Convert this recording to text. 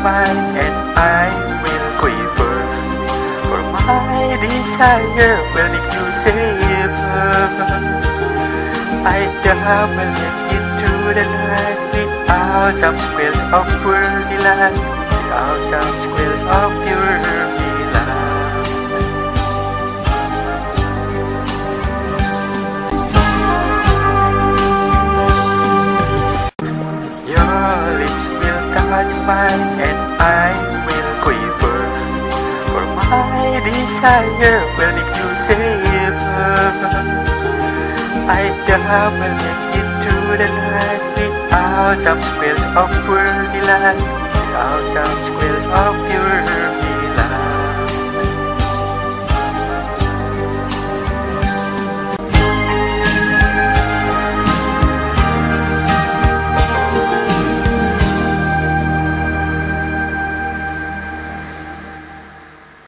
mine and I will quiver, for my desire will make you safer. I double into the night without some squeals of worldly life, without some squeals of pure love. Your lips will touch mine and I will quiver, for my desire will make you safer. I double into the night without some squeals of worldly life, without some squeals of pure